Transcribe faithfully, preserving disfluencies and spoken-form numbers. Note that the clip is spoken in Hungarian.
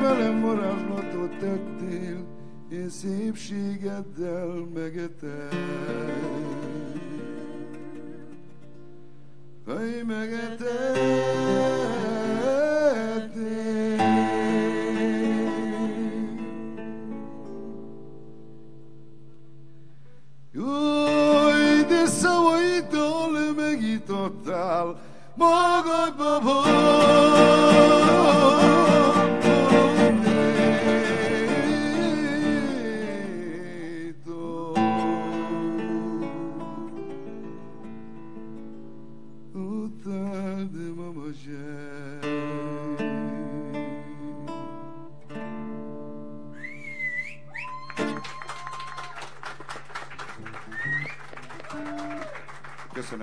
velem varázslatot tettél, én szépségeddel megetel. Hely megetettél. Jaj, de szavaitól megítottál magadba. Utáld, mama zsej. Köszönöm.